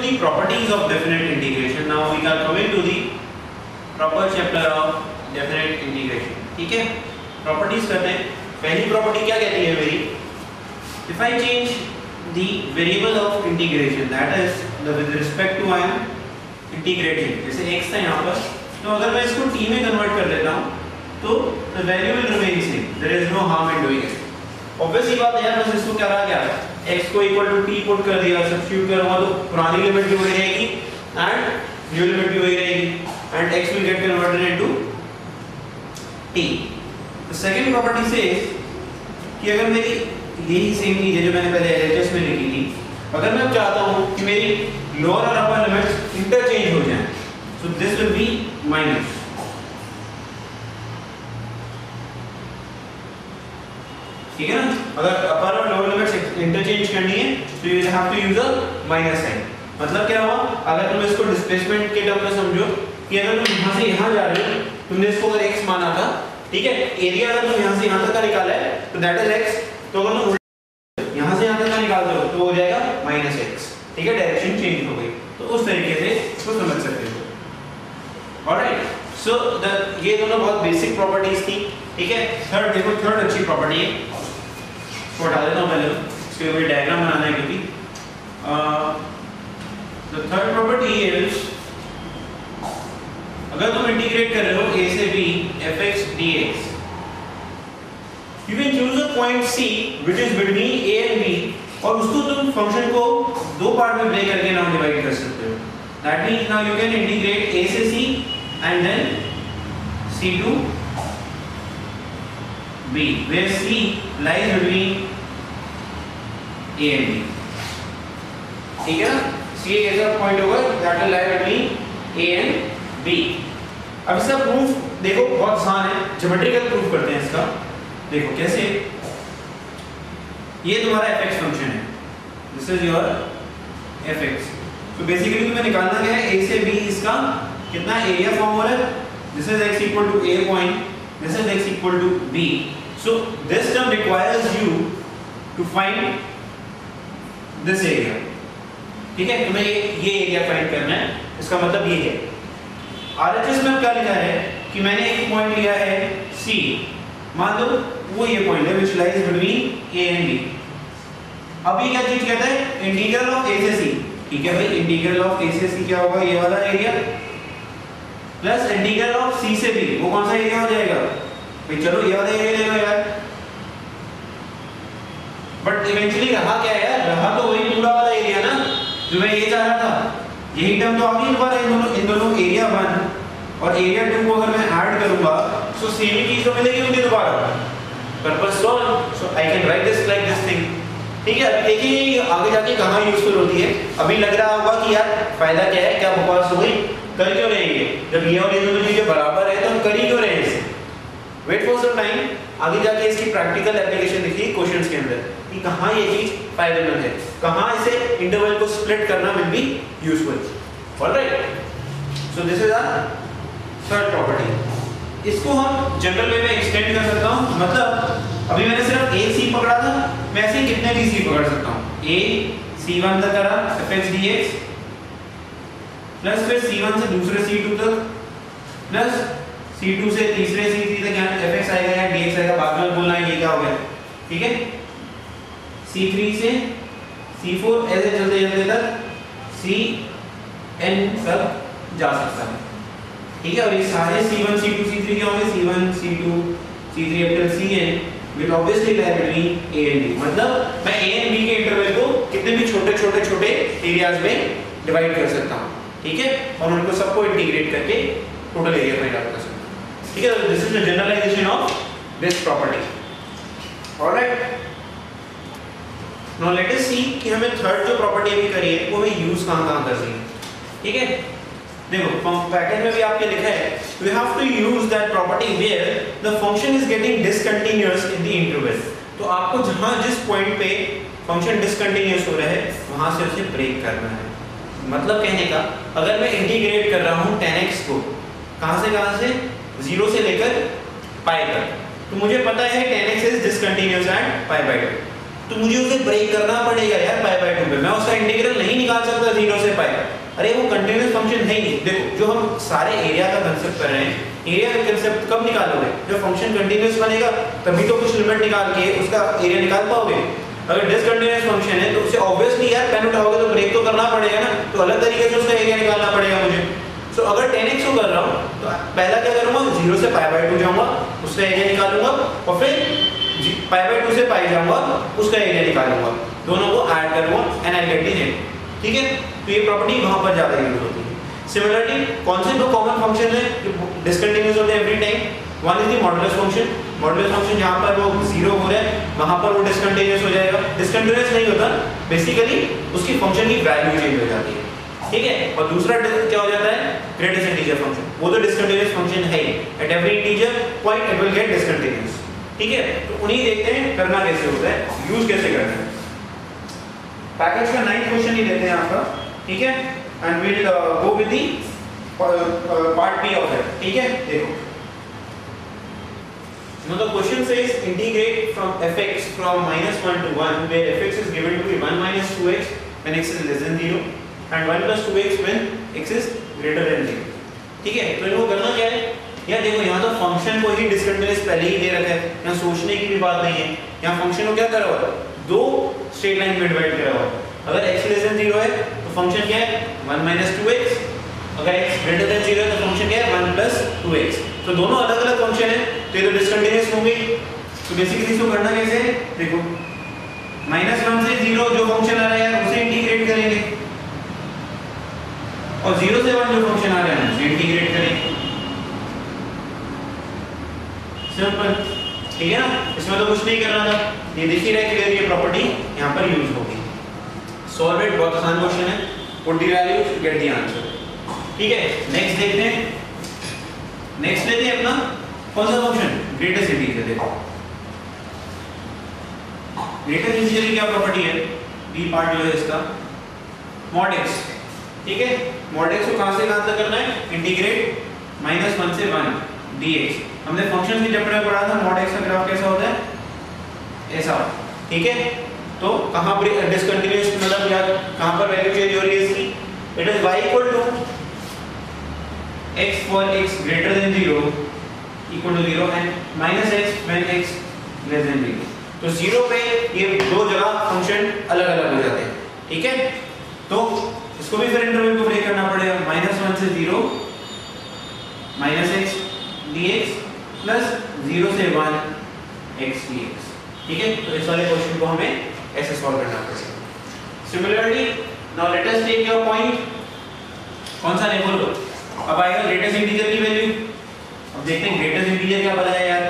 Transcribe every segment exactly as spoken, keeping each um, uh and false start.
the properties of definite integration. Now we are coming to the proper chapter of definite integration. ठीक है, properties करते हैं. पहली property क्या कहती है मेरी? If I change the variable of integration, that is the with respect to I am integrating, जैसे x था यहाँ पर, तो अगर मैं इसको t में convert कर देता हूँ, तो the variable remains same. There is no harm in doing it. Obviously बात है, बस इसको क्या रहा क्या? x को equal to t पुट कर दिया, सब्स्टिट्यूट करूँगा तो पुरानी लिमिट भी वही रहेगी and न्यू लिमिट भी वही रहेगी and x will get converted into t. The second property says कि अगर मेरी यही सेम चीज है जो मैंने पहले L H S में लिखी थी, अगर मैं चाहता हूँ कि मेरी लोअर और अपर लिमिट्स इंटरचेंज हो जाएं, so this will be minus. ठीक है ना, अगर अपर और लोअर लिमिट्स इंटरचेंज करनी है तो you have to use a minus sign. मतलब क्या हुआ, अगर तुम इसको डिस्प्लेसमेंट के टर्म में समझो कि अगर तुम यहाँ से यहाँ जा रहे हो, तुमने इसको अगर x माना था, ठीक है, एरिया अगर तुम यहाँ से यहाँ तक का निकाला है तो दैट इज x, तो अगर तुम यहाँ से यहाँ तक का निकालते हो तो हो जाएगा माइनस एक्स. ठीक है, डायरेक्शन चेंज हो गई. तो उस तरीके से इसको समझ सकते हो. ऑलराइट, सो द ये दोनों बहुत बेसिक प्रॉपर्टीज थी. ठीक है, थर्ड देखो, थर्ड अच्छी प्रॉपर्टी है, इसको हटा देता हूँ पहले, इसके ऊपर डायग्राम बनाना है क्योंकि द थर्ड प्रॉपर्टी इज अगर तुम इंटीग्रेट कर रहे हो a से b fx dx, you can choose a point c which is between a and b और उसको तुम फंक्शन को दो पार्ट में ब्रेक करके नाउ डिवाइड कर सकते हो. That means now you can integrate a से c and then c to b where c lies between a and b. ठीक है ना, c एक ऐसा पॉइंट होगा that will lie between a and b. अब इसका प्रूफ देखो बहुत आसान है, ज्योमेट्रिकल प्रूफ करते हैं इसका. देखो कैसे, ये तुम्हारा fx फंक्शन है, दिस इज योर fx. तो बेसिकली तुम्हें निकालना क्या है, a से b इसका कितना एरिया फॉर्म हो रहा है. This is x equal to a point, this is x equal to b. So this term requires you to find this area. ठीक है, तुम्हें ये ये एरिया फाइंड करना है. इसका मतलब ये है R H S में क्या लिखा है कि मैंने एक पॉइंट लिया है C, मान लो वो ये पॉइंट है which lies between A and B. अब ये क्या चीज कहता है, इंटीग्रल ऑफ A से C. ठीक है भाई, इंटीग्रल ऑफ A से C क्या होगा, ये वाला area plus integral of C से B, वो कौन सा एरिया हो जाएगा भाई, चलो ये वाला एरिया ले लो यार. बट इवेंचुअली रहा क्या यार, रहा तो वही पूरा वाला एरिया ना जो मैं ये चाह रहा था. यही टर्म तो आ गई दोबारा, इन दोनों इन दोनों एरिया वन और एरिया टू को अगर मैं ऐड करूंगा तो सेम ही चीज तो मिलेगी मुझे दोबारा. Purpose solve, so I can write this like this thing. ठीक है, अभी देखिए ये आगे जाके कहां यूजफुल होती है. अभी लग रहा होगा कि यार फायदा क्या है, क्या बकवास हो गई, कर क्यों रहेंगे जब ये और ये दोनों चीजें बराबर है तो हम कर ही क्यों रहे हैं इसे. वेट फॉर सम टाइम, आगे जाके इसकी प्रैक्टिकल एप्लीकेशन दिखी क्वेश्चंस के अंदर कि कहां ये चीज फायदेमंद है, कहां इसे इंटरवल को स्प्लिट करना will be useful. Alright, so this is our third property. इसको हम जनरल वे में एक्सटेंड कर सकता हूं. मतलब अभी मैंने सिर्फ a c पकड़ा था, मैं ऐसे ही कितने भी c पकड़ सकता हूं. a c वन तक करा fx dx प्लस फिर c वन से दूसरे c टू तक प्लस c टू से तीसरे c थ्री तक, यहाँ fx आएगा या dx आएगा, बाद में बोलना है ये क्या हो गया. ठीक है, c थ्री से c फोर ऐसे चलते चलते तक c n तक जा सकता है. ठीक है, और ये सारे c one c two c three क्या होंगे, c one c two c three up till cn will obviously lie between a and b. मतलब मैं a and b के इंटरवल को कितने भी छोटे छोटे छोटे एरियाज में डिवाइड कर सकता हूँ. ठीक है, और उनको सबको इंटीग्रेट करके टोटल एरिया फाइंड आउट कर सकता हूँ. ठीक है, this is the generalization of this property. Alright, now let us see कि हमें थर्ड जो प्रॉपर्टी अभी करी है वो हमें यूज कहां कहां कर सकते हैं. ठीक है, देखो पैकेज में भी आपके लिखा है we have to use that property where the function is getting discontinuous in the interval. तो आपको जहां जिस पॉइंट पे फंक्शन डिसकंटिन्यूअस हो रहा है वहां से उसे ब्रेक करना है. मतलब कहने का, अगर मैं इंटीग्रेट कर रहा हूं tan x को कहां से कहां से, जीरो से लेकर पाई तक, तो मुझे पता है tan x is discontinuous at pi by two. तो मुझे उसे ब्रेक करना पड़ेगा यार पाई बाय टू पे। मैं उसका इंटीग्रल नहीं निकाल सकता जीरो से पाई। अरे वो कंटीन्यूअस फंक्शन है ही नहीं। देखो जो हम सारे एरिया का कंसेप्ट कर रहे हैं, एरिया का कंसेप्ट कब निकालोगे? जब फंक्शन कंटीन्यूअस बनेगा तभी तो कुछ लिमिट निकाल के उसका एरिया निकाल पाओगे। अगर डिसकंटीन्यूअस फंक्शन है तो उसे ऑब्वियसली यार पेन उठाओगे तो ब्रेक तो करना पड़ेगा ना, तो अलग तरीके से उसका एरिया निकालना पड़ेगा मुझे। सो so, अगर टेन एक्स को कर रहा हूँ तो पहला क्या करूँगा, जीरो से पाई बाय टू जाऊँगा, उसका एरिया निकालूंगा, और फिर पाई बाय टू से पाई जाऊँगा, उसका एरिया निकालूंगा, दोनों को ऐड करूँगा and I get the name. ठीक है, तो ये प्रॉपर्टी वहाँ पर ज़्यादा यूज होती है। सिमिलरली कौन से दो कॉमन फंक्शन है डिसकंटीन्यूअस होते हैं every time? One is the modulus function. Modulus function जहाँ पर वो जीरो हो रहा है वहाँ पर वो डिसकंटीन्यूअस हो जाएगा। डिसकंटीन्यूअस नहीं होता, बेसिकली उसकी फंक्शन की वैल्यू चेंज हो जाती है। ठीक है, और दूसरा क्या हो जाता है, ग्रेटेस्ट इंटीजर फंक्शन। वो तो डिसकंटीन्यूअस फंक्शन है ही, at every integer point it will get discontinuous. ठीक है, तो उन्हीं देखते हैं करना कैसे होता है, यूज कैसे करना है। पैकेज का नाइन्थ क्वेश्चन ही लेते हैं आपका। ठीक है, and will go with the part B of it. ठीक है, देखो now the question says integrate from fx from minus one to one where fx is given to be one minus two x when x is less than zero and one plus two x when x is greater than zero। ठीक है, तो इनको करना क्या है यार, देखो यहाँ तो फंक्शन को ही डिसकंटीन्यूअस पहले ही दे रखा है, यहाँ सोचने की भी बात नहीं है। यहाँ फंक्शन को क्या करा हुआ है, दो स्ट्रेट लाइन में डिवाइड करा हुआ है। अगर x लेस देन जीरो है तो फंक्शन क्या है, वन माइनस टू एक्स, अगर x ग्रेटर देन जीरो है तो फंक्शन क्या है, वन प्लस टू एक्स। तो दोनों अलग अलग फंक्शन है तो ये तो डिसकंटीन्यूअस होंगे। तो बेसिकली इसको करना कैसे है, देखो माइनस वन से जीरो जो फंक्शन आ रहा है उसे इंटीग्रेट करेंगे, और जीरो से वन जो फंक्शन आ रहा है उसे इंटीग्रेट करेंगे। सिंपल, ठीक है ना, इसमें तो कुछ नहीं करना था, ये दिख ही रहा है क्लियर, ये प्रॉपर्टी यहाँ पर यूज होगी। सॉल्व इट, बहुत आसान क्वेश्चन है, put the values get the answer. ठीक है, नेक्स्ट देखते हैं। नेक्स्ट लेते हैं अपना कौन सा फंक्शन, ग्रेटेस्ट इंटीजर। देखो ग्रेटेस्ट इंटीजर की क्या प्रॉपर्टी है, बी पार्ट जो है इसका मॉड एक्स। ठीक है, मॉड एक्स को कहां से कहां तक करना है, इंटीग्रेट माइनस वन से वन dx। हमने फंक्शन के चैप्टर में पढ़ा था मॉड एक्स का ग्राफ कैसा होता है, ऐसा। ठीक है, तो कहां पर डिसकंटीन्यूअस मतलब या कहां पर वैल्यू चेंज हो रही है इसकी, it is y equal to x for x greater than zero equal to zero and minus x when x less than zero। तो जीरो पे ये दो जगह फंक्शन अलग अलग हो जाते हैं। ठीक है, तो इसको भी फिर इंटरवल को ब्रेक करना पड़ेगा, माइनस वन से zero minus x d x plus zero से वन एक्स डी एक्स। ठीक है, तो इस वाले क्वेश्चन को हमें ऐसे सॉल्व करना पड़ेगा। Similarly now let us take your point, कौन सा नहीं बोलो, अब आएगा ग्रेटेस्ट इंटीजर की वैल्यू। अब देखते हैं ग्रेटेस्ट इंटीजर क्या बताया यार,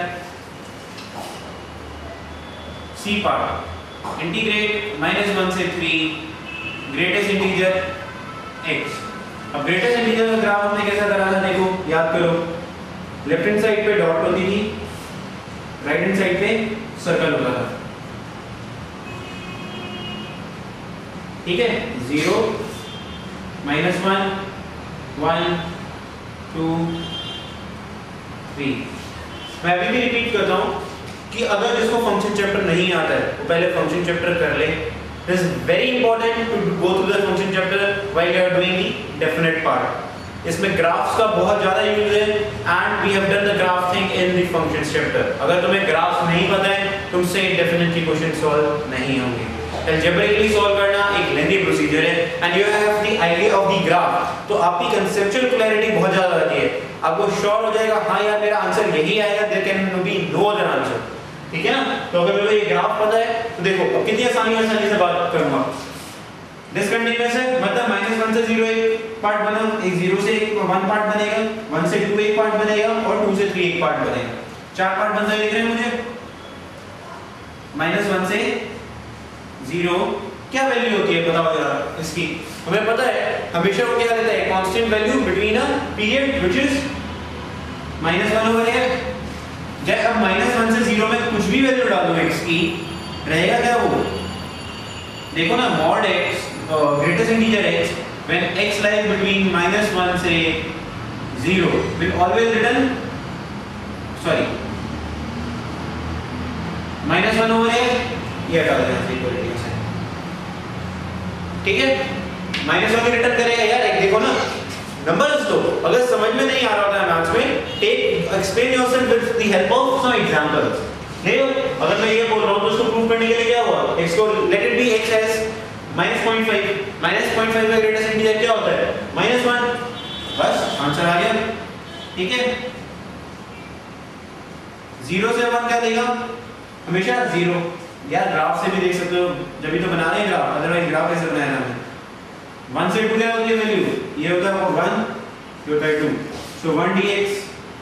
C part integrate minus one से थ्री ग्रेटेस्ट इंटीजर x। अब ग्रेटेस्ट इंटीजर का ग्राफ हमने कैसा करा था, देखो याद करो, लेफ्ट हैंड साइड पे डॉट होती थी, राइट हैंड साइड पे सर्कल होता था। ठीक है, zero minus one one two three. मैं अभी भी रिपीट करता हूँ कि अगर जिसको फंक्शन चैप्टर नहीं आता है वो पहले फंक्शन चैप्टर कर ले। It is very important to go through the function chapter while you are doing the definite part. इसमें ग्राफ्स का बहुत ज्यादा यूज है and we have done the graph thing in the functions chapter. अगर तुम्हें graphs नहीं पता है तुमसे डेफिनेटली क्वेश्चन सॉल्व नहीं होंगे। अलजेब्रिकली सॉल्व करना एक लेंथी प्रोसीजर है and you have the idea of the graph, तो आपकी कंसेप्चुअल क्लैरिटी बहुत ज्यादा आती है। आपको श्योर हो जाएगा हाँ यार मेरा आंसर यही आएगा, there can be no other answer. ठीक है ना, तो अगर मेरे को ये ग्राफ पता है तो देखो अब कितनी आसानी आसानी से बात करूंगा। डिसकंटीन्यूअस है मतलब माइनस वन से जीरो एक पार्ट बना, एक जीरो से एक वन पार्ट बनेगा, वन से टू एक पार्ट बनेगा और टू से थ्री एक पार्ट बनेगा। चार पार्ट बनते हुए दिख रहे हैं मुझे। माइनस वन से जीरो क्या वैल्यू होती है बताओ जरा इसकी, हमें पता है हमेशा वो क्या रहता है, constant value between a period which is minus one over x. जब अब माइनस वन से जीरो में कुछ भी वैल्यू डालो x की, रहेगा क्या वो, देखो ना mod x greatest integer x when x lies between minus one से zero will always return sorry minus one over x ये हटा देना चाहिए इक्वलिटी में से, ठीक है। माइनस वन रिटर्न करेगा यार, एक देखो ना नंबर्स दो, अगर समझ में नहीं आ रहा होता है मैथ्स में, take explain yourself with the help of some examples. देखो अगर मैं ये बोल रहा हूं तो उसको प्रूव करने के लिए क्या हुआ, x को let it be x as minus point five, minus point five का ग्रेटेस्ट इंटीजर क्या होता है, माइनस वन, बस आंसर आ गया, ठीक है। जीरो से वन क्या देगा, हमेशा जीरो। यार ग्राफ से भी देख सकते हो, जब भी तो बना रहे हैं ग्राफ, अदरवाइज ग्राफ कैसे बनाना है। वन से टू क्या होती है वैल्यू, ये होता है वन, ये होता है two, so one dx।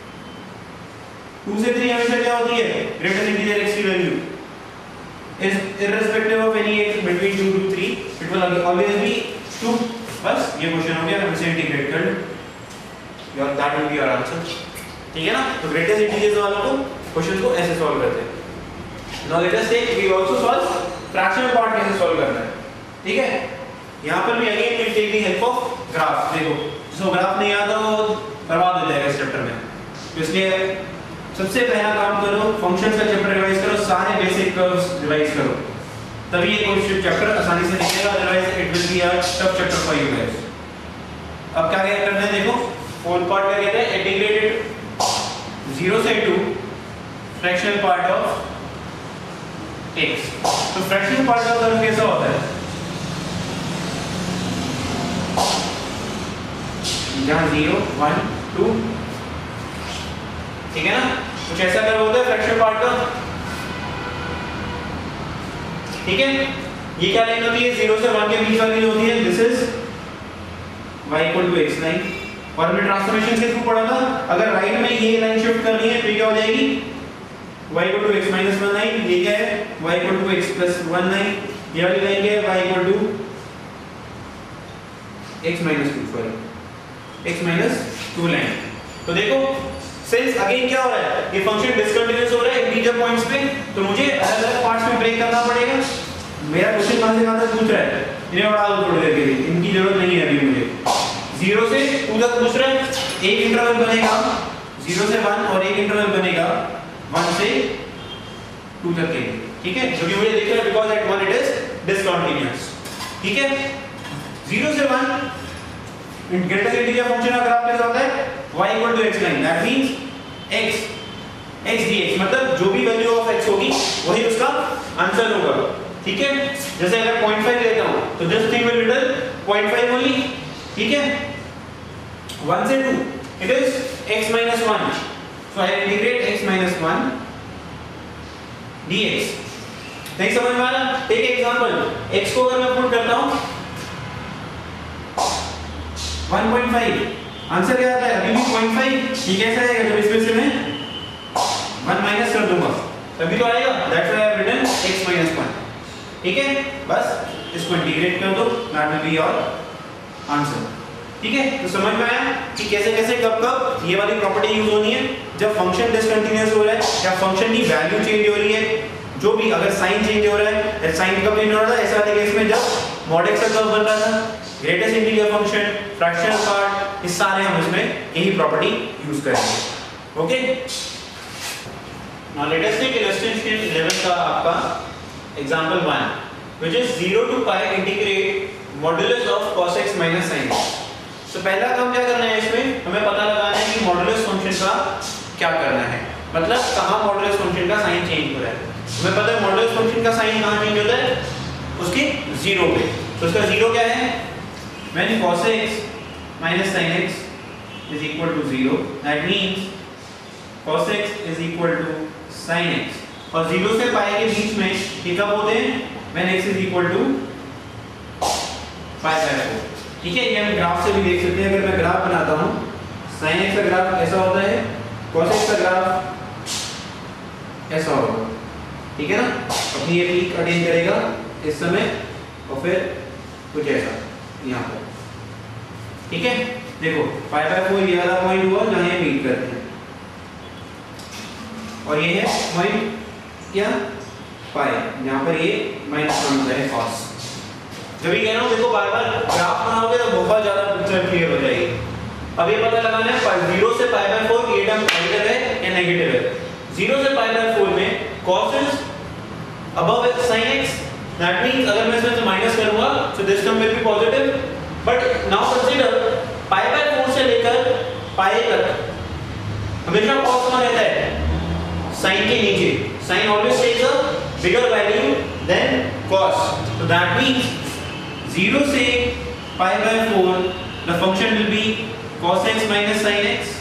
Two से थ्री हमेशा क्या होती है, ग्रेटेस्ट इंटीजर x की वैल्यू is irrespective of any x between two to three, it will always be two। बस ये क्वेश्चन हो गया, हम इसे इंटीग्रेट कर लो, your that will be your answer, ठीक है ना। तो ग्रेटेस्ट इंटीजर्स वालों को क्वेश्चन को ऐसे सॉल्व करते हैं। Now let us take we also solve fractional part कैसे सॉल्व करना है, ठीक है। यहां पर भी again we take the help of graph. देखो जिसको ग्राफ नहीं आता वो बर्बाद हो जाएगा इस चैप्टर में, तो इसलिए सबसे पहला काम करो, फंक्शंस का चैप्टर रिवाइज करो, सारे बेसिक कर्व्स रिवाइज करो, तभी ये क्वेश्चन चैप्टर आसानी से निकलेगा, otherwise it will be a tough chapter for you guys. अब क्या क्या करना है, देखो फोर्थ पार्ट क्या कहते हैं, इंटीग्रेटेड जीरो से to fractional part of x। तो फ्रैक्शनल पार्ट का कर्व कैसा होता है, जहां जीरो वन टू, ठीक है ना, कुछ ऐसा कर्व होता है फ्रैक्शनल पार्ट का, ठीक है। ये क्या लाइन होती है, जीरो से वन के बीच वाली होती है, this is y equal to x line. और हमने ट्रांसफॉर्मेशन के थ्रू पढ़ा था, अगर राइट में ये लाइन शिफ्ट करनी है तो क्या हो जाएगी, y equal to x minus one line, ये क्या है y equal to x plus one line, ये वाली लाइन क्या है y equal to x minus two, sorry x minus two line. तो देखो सिंस अगेन क्या हो रहा है, ये फंक्शन डिसकंटीन्यूअस हो रहा है इंटीजर पॉइंट्स पे, तो मुझे अलग अलग पार्ट्स में ब्रेक करना पड़ेगा। मेरा क्वेश्चन कहां से कहां तक पूछ रहा है, इन्हें उड़ा दो थोड़ी देर के लिए, इनकी जरूरत नहीं है अभी मुझे। जीरो से टू तक पूछ रहा है, एक इंटरवल बनेगा जीरो से वन और एक इंटरवल बनेगा वन से टू तक के, ठीक है, जो कि मुझे दिख रहा है because at one it is discontinuous, ठीक है। जीरो से वन ग्रेटेस्ट इंटीजर फंक्शन का ग्राफ कैसा होता है, y equal to x line, that means x x dx, मतलब जो भी वैल्यू ऑफ x होगी वही उसका आंसर होगा, ठीक है। जैसे अगर पॉइंट फाइव लेता हूं तो this thing will return point five only, ठीक है। वन से two it is x minus one, so I integrate x minus one dx। नहीं समझ में आ रहा, टेक एग्जांपल, x को अगर मैं पुट करता हूं वन पॉइंट फाइव, आंसर क्या आता है, अभी भी पॉइंट फाइव, ये कैसे आएगा, जब इसमें से मैं वन माइनस कर दूंगा तभी तो आएगा, that's why I have written x minus one, ठीक है। बस इसको इंटीग्रेट कर दो, that will be your answer, ठीक है। तो समझ में आया कि कैसे कैसे कब कब ये वाली प्रॉपर्टी यूज होनी है, जब फंक्शन डिसकंटीन्यूअस हो रहा है या फंक्शन की वैल्यू चेंज हो रही है, जो भी अगर साइन चेंज हो रहा है, साइन कब चेंज हो रहा है, ऐसा वाले केस में जब मॉड एक्स का कर्व बन रहा था, greatest integer function, fractional part, इस सारे हम इसमें यही प्रॉपर्टी यूज करेंगे, okay. Now let us take illustration eleven का आपका example one, which is zero to pi integrate modulus of cos x minus sin x। तो पहला काम क्या करना है, इसमें हमें पता लगाना है कि मॉडुलस फंक्शन का क्या करना है, मतलब कहां मॉडुलस फंक्शन का साइन चेंज हो रहा है। हमें पता है मॉडुलस फंक्शन का साइन कहां चेंज होता है, उसके जीरो पे। तो उसका जीरो क्या है, when cos x minus sin x is equal to zero, that means cos x is equal to sin x, और जीरो से पाई के बीच में ये कब होते हैं, when x is equal to pi by four, ठीक है। ये हम ग्राफ से भी देख सकते हैं, अगर मैं ग्राफ बनाता हूँ, sin x का ग्राफ ऐसा होता है, cos x का ग्राफ ऐसा होगा, ठीक है ना। अपनी ये पीक अटेन करेगा इस समय और फिर कुछ ऐसा यहाँ पर, ठीक है। देखो पाई बाय फोर ये वाला पॉइंट हुआ जहाँ ये मीट करते हैं, और ये है पॉइंट क्या, पाई, जहाँ पर ये माइनस वन होता है cos। जब भी कह रहा हूँ देखो बार बार ग्राफ बनाओगे तो बहुत ज्यादा पिक्चर क्लियर हो जाएगी। अब ये पता लगाना है जीरो से पाई बाय फोर ये टर्म पॉजिटिव है या नेगेटिव है। जीरो से पाई बाय फोर में cos is above sin x, that means अगर मैं इसमें से माइनस करूंगा so this term will be positive, but now consider pi by four से लेकर pi तक हमेशा cos कहाँ रहता है sin के नीचे, sin always takes a bigger value than cos, so that means zero से pi by four the function will be cos x minus sin x,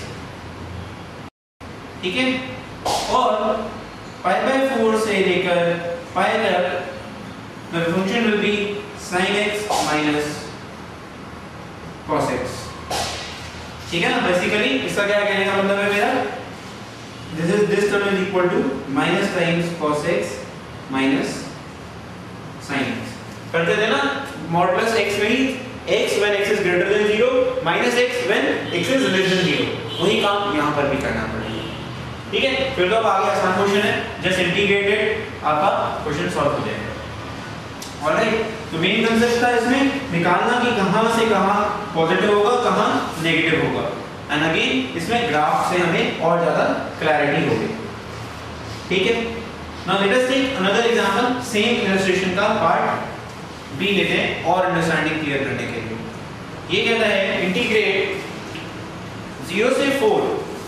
ठीक है, और pi by four से लेकर pi तक the function will be sin x minus cos x, ठीक है ना। बेसिकली इसका क्या कहने का मतलब है मेरा, this is this term is equal to minus times cos x minus sin x, करते थे ना modulus x means x when x is greater than zero minus x when x is less than zero, वही काम यहाँ पर भी करना पड़ेगा, ठीक है। फिर तो अब आगे आसान क्वेश्चन है, जस्ट इंटीग्रेटेड आपका क्वेश्चन सॉल्व हो जाएगा। ऑलराइट, तो मेन कांसेप्ट था इसमें निकालना कि कहां से कहां पॉजिटिव होगा कहां नेगेटिव होगा, एंड अगेन इसमें ग्राफ से हमें और ज्यादा क्लैरिटी होगी, ठीक है। Now let us take another example, same illustration का पार्ट बी लेते हैं और अंडरस्टैंडिंग क्लियर करने के लिए। ये कहता है इंटीग्रेट जीरो से four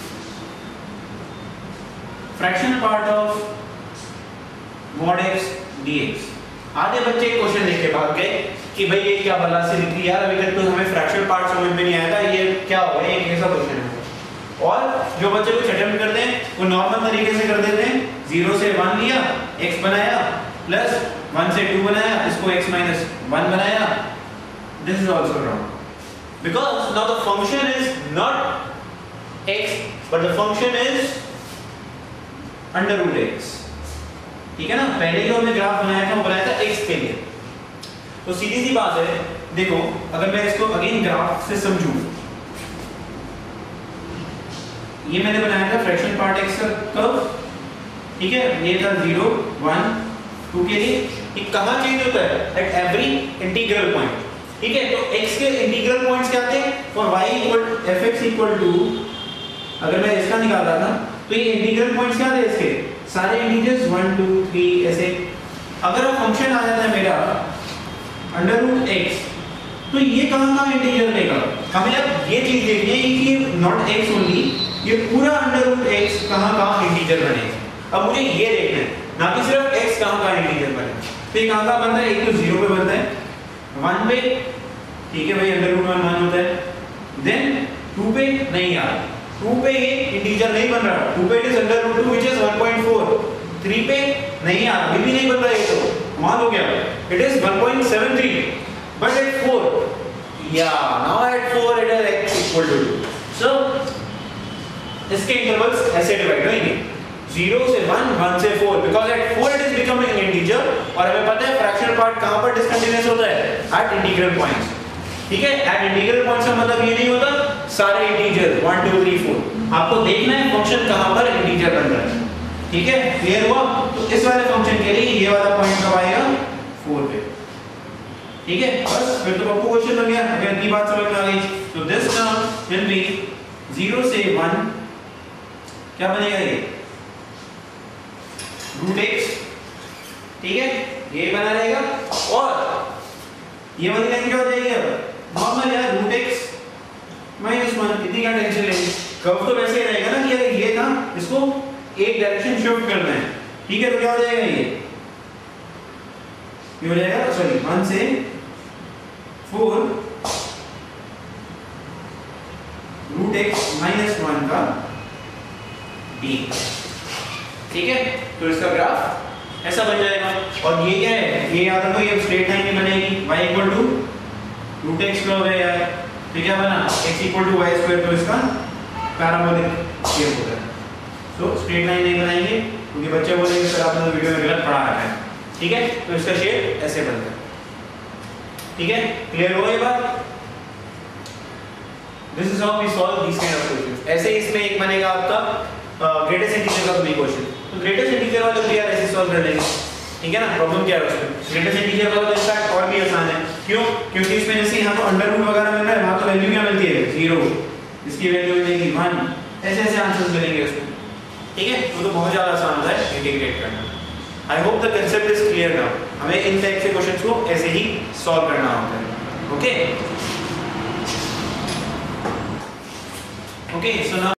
fractional part of mod x dx। आधे बच्चे क्वेश्चन देख के भाग गए कि भाई ये क्या बला से लिखी यार, अभी तक तो हमें फ्रैक्शनल पार्ट समझ में नहीं आया था, ये क्या हो गया, एक ऐसा क्वेश्चन है। और जो बच्चे कुछ अटेम्प्ट करते हैं वो नॉर्मल तरीके से कर देते हैं, जीरो से वन लिया, x बनाया, प्लस वन से टू बनाया, इसको x माइनस वन बनाया। This is also wrong because now the function is not x but the function is under root x, ठीक है ना। पहले जो हमने ग्राफ बनाया था वो बनाया था x के लिए, तो सीधी सी बात है, देखो अगर मैं इसको अगेन ग्राफ से समझूं, ये मैंने बनाया था फ्रैक्शन पार्ट x का कर्व, ठीक है, ये था जीरो वन टू के लिए, ये कहां चेंज होता है, एट एवरी इंटीग्रल पॉइंट, ठीक है। तो x के इंटीग्रल पॉइंट्स क्या थे, for y equal fx equal to, अगर मैं इसका निकाल रहा था तो ये इंटीग्रल पॉइंट्स क्या थे इसके, सारे इंटीजर्स वन टू थ्री ऐसे। अगर अब फंक्शन आ जाता है मेरा अंडर रूट x, तो ये कहां कहां इंटीजर लेगा, हमें अब ये चीज देखनी है कि नॉट x ओनली, ये पूरा अंडर रूट x कहां कहां इंटीजर बनेगा। अब मुझे ये देखना है ना कि सिर्फ x कहां कहां इंटीजर बने, तो ये कहां कहां बनता है, एक तो जीरो पे बनता है, वन पे, ठीक है भाई, अंडर रूट वन वन होता है, देन टू पे नहीं यार, टू पे ये इंटीजर नहीं बन रहा, टू पे it is under root two which is one point four, three पे नहीं यार, अभी भी नहीं बन रहा है, तो मान हो गया it is one point seven three, but at four, या now at four it is x equal to two. So इसके इंटरवल्स ऐसे डिवाइड होंगे, जीरो से वन, वन से four, because at four it is becoming integer, और हमें पता है फ्रैक्शनल पार्ट कहां पर डिस्कंटीन्यूअस होता है, एट इंटीग्रल पॉइंट्स, ठीक है। एट इंटीग्रल पॉइंट्स का मतलब ये नहीं होता सारे integer one two three four, आपको देखना है फंक्शन कहां पर इंटीजर बन रहा है, ठीक है, क्लियर हुआ। तो इस वाले फंक्शन के लिए ये वाला पॉइंट कब आएगा, फोर पे, ठीक है। बस फिर तो आपको क्वेश्चन बन गया, अगर इतनी बात समझ में आ गई तो this term will be zero से वन, क्या बनेगा ये रूट x, ठीक है, ये बना रहेगा, और ये वाली लाइन क्या हो जाएगी, अब नॉर्मल यार रूट x माइनस वन, इतनी क्या टेंशन लेंगे, कर्व तो वैसे ही रहेगा ना कि अगर ये था इसको एक डायरेक्शन शिफ्ट करना है, ठीक है, तो क्या हो जाएगा, ये ये हो जाएगा, सॉरी वन से four root x minus one का d, ठीक है। तो इसका ग्राफ ऐसा बन जाएगा, और ये क्या है, ये याद रखो ये स्ट्रेट लाइन नहीं बनेगी, y equal to root x curve है यार, तो क्या बना x equal to y square, तो इसका पैराबोलिक शेप होता है। तो स्ट्रेट लाइन नहीं बनाएंगे क्योंकि बच्चे बोलेंगे सर आपने वीडियो में गलत पढ़ा रखा है, ठीक है। तो इसका शेप ऐसे बनता है, ठीक है, क्लियर हो ये बात। This is how we solve this kind of questions. ऐसे ही इसमें एक बनेगा आपका ग्रेटेस्ट इंटीजर का भी क्वेश्चन, तो ग्रेटेस्ट इंटीजर वाला भी यार ऐसे सॉल्व कर लेंगे, ठीक है ना। प्रॉब्लम क्या है उसमें, ग्रेटेस्ट इंटीजर वाला तो इनफैक्ट और भी आसान है, क्यों, क्योंकि इसमें जैसे यहाँ तो अंडर रूट वगैरह मिल रहा है, वहां तो वैल्यू क्या मिलती है, जीरो, इसकी वैल्यू मिलेगी वन, ऐसे ऐसे आंसर्स मिलेंगे उसमें, ठीक है। वो तो बहुत ज्यादा आसान होता है इंटीग्रेट करना, I hope the concept is clear now. हमें इन टाइप के क्वेश्चंस को ऐसे ही सॉल्व करना होता है। Okay okay so now